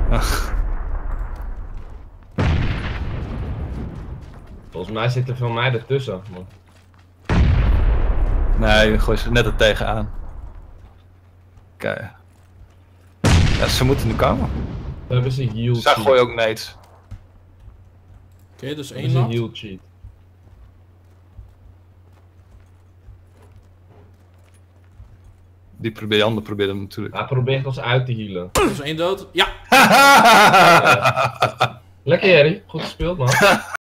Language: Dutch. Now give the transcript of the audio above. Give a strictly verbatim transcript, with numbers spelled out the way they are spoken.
Volgens mij zit er van mij ertussen. Man. Nee, je gooit ze net er tegenaan. Kijk. Ja, ze moeten nu komen. We hebben ze heal Zij cheat. gooien ook nades. Oké, okay, dus We één hebben nat. ze heal cheat. Die probeer, die ander probeert hem natuurlijk. Hij probeert ons uit te healen. Dus één dood. Ja! Lekker Jerry, goed gespeeld man.